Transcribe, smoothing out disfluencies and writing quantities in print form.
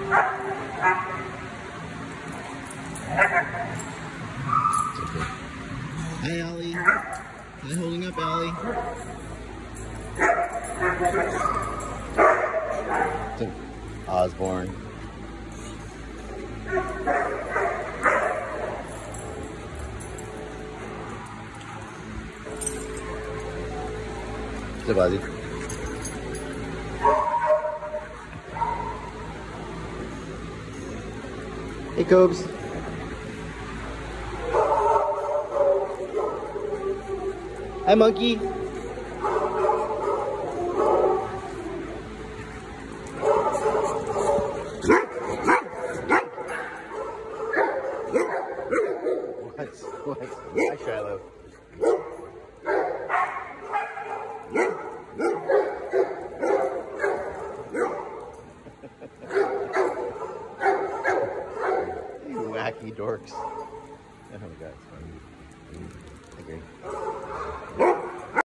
Hi, Allie. Hi, holding up, Allie. It's Osborne. What's up, Ozzie? Hey, Cobes. Hi, monkey. What? Hi, Shiloh. You wacky dorks. Oh my God, it's funny. I agree.